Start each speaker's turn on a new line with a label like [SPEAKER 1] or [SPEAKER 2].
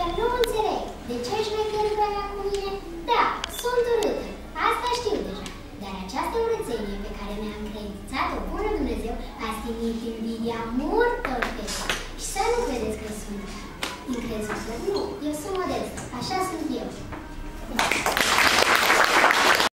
[SPEAKER 1] că nu înțeleg. De ce ești mai cu mine? Da, sunt urâtă. Asta știu deja. Dar această urățenie pe care mi-a încredințat-o bună Dumnezeu a stinit invidia multor fete. Și să nu credeți că sunt încrezător. Nu, eu sunt modestă. Așa sunt eu.